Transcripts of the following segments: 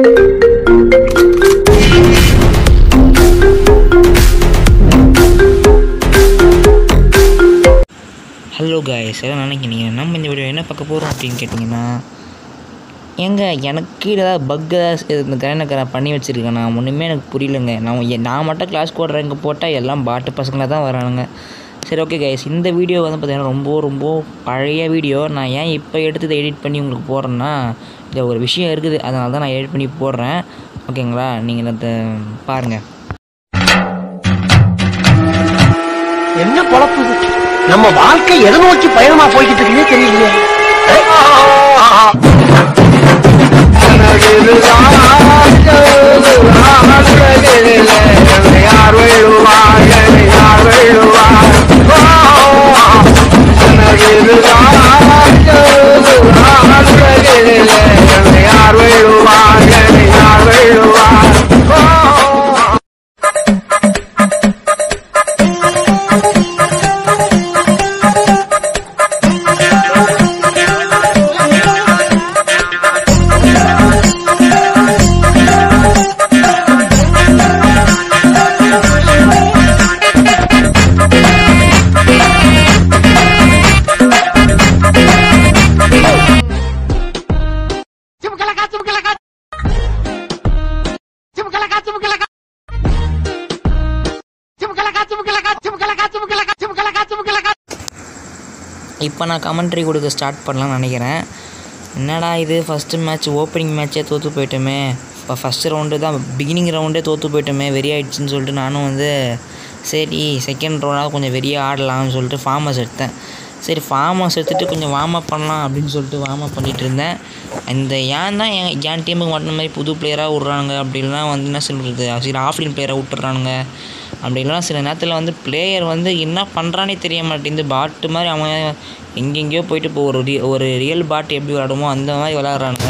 Hello guys, எல்லாம் நினைக்கிறீங்க நம்ம இந்த வீடியோ என்ன பார்க்க போகிறோம் அப்படின்னு கேட்டிங்கன்னா, எனக்கு ஏதாவது பக் ஏதாவது இந்த கரைநக்கரை பண்ணி வச்சுருக்கேன். நான் ஒன்றுமே எனக்கு புரியலைங்க. நான் மட்டும் கிளாஸ் கோட் ரேங்க் போட்டால் எல்லாம் பாட்டு பசங்களாக தான் வரானுங்க. சரி, ஓகே காய்ஸ், இந்த வீடியோ வந்து பார்த்திங்கன்னா ரொம்ப பழைய வீடியோ. நான் ஏன் இப்போ எடுத்து இதை எடிட் பண்ணி உங்களுக்கு போடுறேன்னா, இதில் ஒரு விஷயம் இருக்குது, அதனால தான் நான் எடிட் பண்ணி போடுறேன். ஓகேங்களா, நீங்கள் அதை பாருங்கள். என்ன பொழப்பு நம்ம வாழ்க்கை எதை நோக்கி பயணமா போய்கிட்டு இருக்குன்னே தெரியலையே. யார் வெள்ளுவார் யார் வெள்ளுவார் யார் வெள்ளுவார் யார் வெள்ளுவார். இப்போ நான் கமெண்ட்ரி கொடுக்க ஸ்டார்ட் பண்ணலாம்னு நினைக்கிறேன். என்னடா இது, ஃபஸ்ட்டு மேட்ச் ஓப்பனிங் மேட்ச்சே தோற்று போயிட்டோமே, இப்போ ஃபஸ்ட்டு ரவுண்டு தான் பிகினிங் ரவுண்டே தோற்று போயிட்டோமே, வெறி ஆகிடுச்சின்னு சொல்லிட்டு நானும் வந்து சரி செகண்ட் ரவுண்டாக கொஞ்சம் வெறியாக ஆடலாம்னு சொல்லிட்டு ஃபார்மர்ஸ் எடுத்தேன். சரி, ஃபார்மர்ஸ் எடுத்துகிட்டு கொஞ்சம் வார்ம் அப் பண்ணலாம் அப்படின்னு சொல்லிட்டு வார்ம் அப் பண்ணிகிட்டு இருந்தேன். இந்த ஏன் தான் என் டீமுக்கு மட்டும் மாதிரி புது பிளேயராக விட்றானுங்க அப்படின்லாம் வந்து என்ன சொல்கிறது, சரி ஆஃப்லைன் பிளேயராக விட்டுறானுங்க. அப்படி இல்லைனா சில நேரத்தில் வந்து பிளேயர் வந்து என்ன பண்ணுறானே தெரிய மாட்டேங்குது. பாட்டு மாதிரி அவன் எங்கெங்கேயோ போயிட்டு இப்போ ஒரு ரியல் பாட்டு எப்படி விளாடுமோ அந்த மாதிரி விளாட்றானுங்க.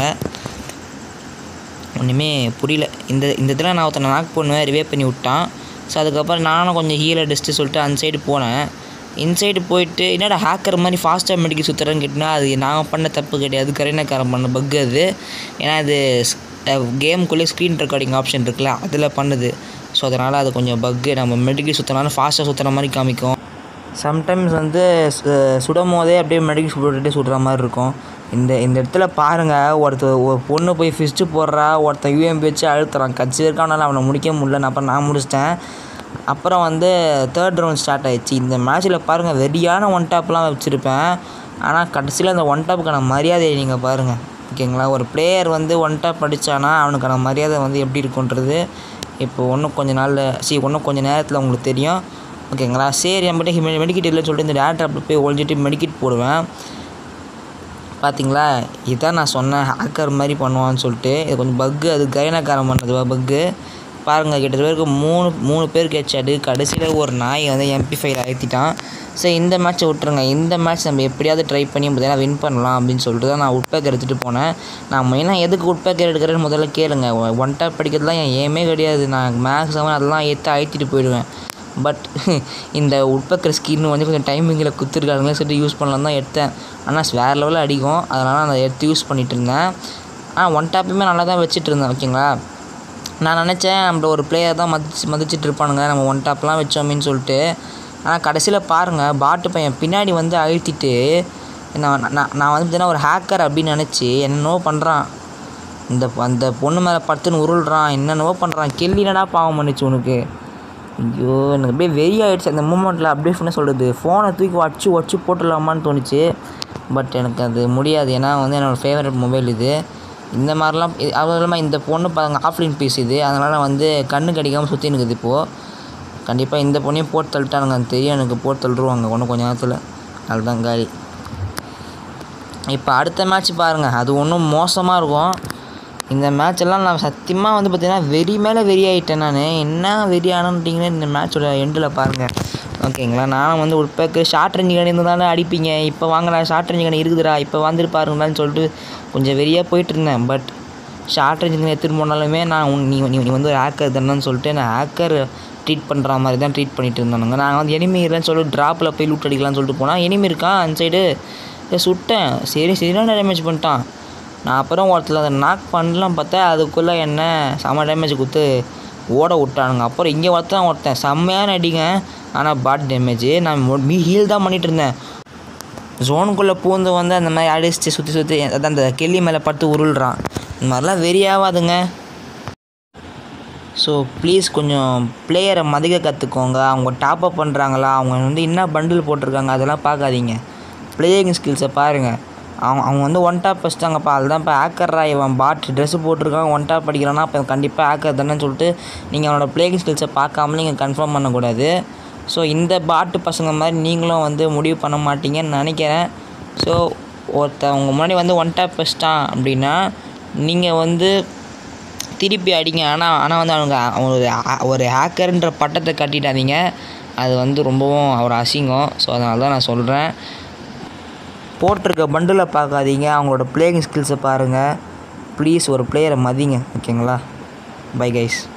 ஒன்றுமே புரியல. இந்த இதில் நான் ஒருத்தனை நாக் பண்ணுவேன், ரிவே பண்ணி விட்டான். ஸோ அதுக்கப்புறம் நானும் கொஞ்சம் ஹீல் அடிச்சுட்டு சொல்லிட்டு அந்த சைடு போனேன். இன்சைடு போயிட்டு என்னடா ஹேக்கர் மாதிரி ஃபாஸ்ட்டாக மெடிக்கல் சுற்றுறேன்னு கேட்டினா, அது நான் பண்ண தப்பு கிடையாது, கரைநக்காரன் பண்ண பக் அது. ஏன்னா அது கேமுக்குள்ளே ஸ்க்ரீன் ரெக்கார்டிங் ஆப்ஷன் இருக்குல்ல, அதில் பண்ணுது. ஸோ அதனால் அது கொஞ்சம் பக்கு. நம்ம மெடிக்கல் சுற்றினாலும் ஃபாஸ்ட்டாக சுற்றுற மாதிரி காமிக்கும். சம்டைம்ஸ் வந்து சுடும் போதே அப்படியே மெடிக்கல் போட்டுகிட்டே சுடுற மாதிரி இருக்கும். இந்த இடத்துல பாருங்கள், ஒரு பொண்ணு போய் ஃபிஸ்ட்டு போடுறா, ஒருத்தன் யூஎம்பி வச்சு அழுத்துறான், கட்சி இருக்கானால அவனை முடிக்க முடியல. அப்புறம் நான் முடிச்சிட்டேன். அப்புறம் வந்து தேர்ட் ரவுண்ட் ஸ்டார்ட் ஆகிடுச்சு. இந்த மேட்ச்சில் பாருங்கள், வெறியான ஒன் டாப்லாம் வச்சுருப்பேன். ஆனால் கடைசியில் அந்த ஒன் டாப்புக்கான மரியாதையை நீங்கள் பாருங்கள். ஓகேங்களா, ஒரு பிளேயர் வந்து ஒன் டாப் அடித்தானா அவனுக்கான மரியாதை வந்து எப்படி இருக்குன்றது இப்போ இன்னும் கொஞ்சம் நேரத்தில் உங்களுக்கு தெரியும். ஓகேங்களா, சரி நம்மகிட்ட மெடிக்கெட் இல்லைன்னு சொல்லிட்டு இந்த டேரக்டர் அப்படி போய் ஒழிஞ்சிட்டு மெடிக்கெட் போடுவேன். பார்த்தீங்களா, இதுதான் நான் சொன்னேன் ஹேக்கர் மாதிரி பண்ணுவான்னு சொல்லிட்டு. இது கொஞ்சம் பக்கு, அது கரைநக்காரன் பண்ணது பக்கு. பாருங்கள், கிட்டத்தட்ட பேருக்கு மூணு பேருக்கு ஹெட்ஷாட். கடைசியில் ஒரு நாய் வந்து MP5 ஏற்றிட்டான். சரி, இந்த மேட்ச்சை விட்டுருங்க. இந்த மேட்ச் நம்ம எப்படியாவது ட்ரை பண்ணி பார்த்தீங்கன்னா வின் பண்ணலாம் அப்படின்னு சொல்லிட்டு தான் நான் உட்பேக்கர் எடுத்துகிட்டு போனேன். நான் மெயினாக எதுக்கு உட்பேக்கர் எடுக்கிறேன்னு முதல்ல கேளுங்க. ஒன் டாப் படிக்கிறதுலாம் என் ஏமே கிடையாது. நான் மேக்ஸிமம் அதெல்லாம் அழுத்திட்டு போயிடுவேன். பட் இந்த உட்பேக்கர் ஸ்கின் வந்து கொஞ்சம் டைமிங்கில் குத்துருக்காங்களே சொல்லிட்டு யூஸ் பண்ணலாம் தான் எடுத்தேன். ஆனால் வேறு லெவலில் அடிக்கும், அதனால் நான் அதை எடுத்து யூஸ் பண்ணிகிட்டு இருந்தேன். ஒன் டாப்பையுமே நல்லா தான் வச்சுட்டு இருந்தேன். ஓகேங்களா, நான் நினச்சேன் நம்மள ஒரு பிளேயர் தான் மதிச்சிட்டு இருப்பானுங்க நம்ம ஒன் டாப்லாம் வச்சோமின்னு சொல்லிட்டு. ஆனால் கடைசியில் பாருங்கள், பாட்டு பையன் பின்னாடி வந்து அழுத்திட்டு நான் வந்து பார்த்தீங்கன்னா ஒரு ஹேக்கர் அப்படின்னு நினச்சி என்னென்னவோ பண்ணுறான். அந்த பொண்ணு மேலே படுத்துன்னு உருள்றான், என்னென்னவோ பண்ணுறான். கெல்லினடா பாவம் பண்ணிச்சு உனக்கு. ஐயோ, எனக்கு அப்படியே வெறி ஆகிடுச்சு அந்த மூமெண்ட்டில். அப்படியே என்ன சொல்கிறது, ஃபோனை தூக்கி வச்சு போட்டுடலாமான்னு தோணுச்சு. பட் எனக்கு அது முடியாது. ஏன்னா வந்து என்னோடய ஃபேவரட் மொபைல் இது. இந்த மாதிரிலாம் அதுவும் இல்லாமல் இந்த பொண்ணு பாருங்க ஆஃப்லைன் பீஸ் இது. அதனால் வந்து கண்ணு கடிக்காமல் சுற்றி இருக்குது இப்போது. கண்டிப்பாக இந்த பொண்ணையும் போட்டு தள்ளிட்டானுங்க, அது தெரியும் எனக்கு. போட்டு தள்ளுருவாங்க கொஞ்சம் நேரத்தில். அதுதான் காலி. இப்போ அடுத்த மேட்ச் பாருங்கள், அது ஒன்றும் மோசமாக இருக்கும். இந்த மேட்செல்லாம் நான் சத்தியமாக வந்து பார்த்திங்கன்னா வெறி மேலே வெறி ஆகிட்டேன். நான் என்ன வெறி ஆனோன்ட்டிங்கன்னா இந்த மேட்சோட எண்டில் பாருங்கள். ஓகேங்களா, நானும் வந்து உட்பேக்கு ஷார்ட் ரேஞ்சு கணி இருந்தாலும் அடிப்பீங்க, இப்போ வாங்கடா ஷார்ட் ரேஞ்சு கணி இருக்குதுடா, இப்போ வந்துட்டு பாருங்களான்னு சொல்லிட்டு கொஞ்சம் வெறியாக போயிட்டுருந்தேன். பட் ஷார்ட் ரேஞ்சு கணி எடுத்துகிட்டு போனாலுமே நான் நீ வந்து ஒரு ஹேக்கர் தானேன்னு சொல்லிட்டு நான் ஹேக்கர் ட்ரீட் பண்ணுற மாதிரி தான் ட்ரீட் பண்ணிகிட்டு இருந்தானுங்க. நான் வந்து எனிமி இல்லைன்னு சொல்லிட்டு ட்ராப்பில் போய் லூட் அடிக்கலான்னு சொல்லிட்டு போனால் எனிமி இருக்கான் அந்த சைடு. சுட்டேன், சரியான டேமேஜ் பண்ணிட்டான். நான் அப்புறம் ஒருத்தர் அதை நாக் பண்ணலாம் பார்த்தா அதுக்குள்ளே என்ன செம்ம டேமேஜ் கொடுத்து ஓட விட்டானுங்க. அப்புறம் இங்கே ஒருத்தன் செம்மையான அடிங்க, ஆனால் பாட் டேமேஜ். நான் ஹீல் தான் பண்ணிகிட்டு இருந்தேன். ஜோனுக்குள்ளே பூந்து வந்து அந்த மாதிரி அடிச்சு சுற்றி அதான் அந்த கெல்லி மேலே படுத்து உருள்றான். இந்த மாதிரிலாம் வெறியாகாதுங்க. ஸோ ப்ளீஸ் கொஞ்சம் பிளேயரை மதிக்க கற்றுக்கோங்க. அவங்க டாப்அப் பண்ணுறாங்களா, அவங்க வந்து என்ன பண்டில் போட்டிருக்காங்க அதெல்லாம் பார்க்காதீங்க. பிளேயிங் ஸ்கில்ஸை பாருங்கள். அவங்க வந்து ஒன் டாப் வச்சுட்டாங்கப்பா, அதுதான் இப்போ ஹேக்கர்ரா இவன் பாட் ட்ரெஸ்ஸு போட்டிருக்கான் ஒன் டாப் படிக்கிறான்னா இப்போ கண்டிப்பாக ஹேக்கர் தானேன்னு சொல்லிட்டு நீங்கள் அவனோட பிளேயிங் ஸ்கில்ஸை பார்க்காம நீங்கள் கன்ஃபார்ம் பண்ணக்கூடாது. ஸோ இந்த பாட்டு பசங்க மாதிரி நீங்களும் வந்து முடிவு பண்ண மாட்டீங்கன்னு நினைக்கிறேன். ஸோ உங்கள் முன்னாடி வந்து ஒன் டாப் வச்சிட்டான் அப்படின்னா நீங்கள் வந்து திருப்பி அடிங்க. ஆனால் வந்து ஒரு ஹேக்கர்ன்ற பட்டத்தை கட்டிட்டாதீங்க. அது வந்து ரொம்பவும் ஒரு அசிங்கம். ஸோ அதனால தான் நான் சொல்கிறேன், போட்டிருக்க பண்டிலை பார்க்காதீங்க, அவங்களோட பிளேயிங் ஸ்கில்ஸை பாருங்கள். ப்ளீஸ் ஒரு பிளேயரை மதிங்க, ஓகேங்களா? Bye guys.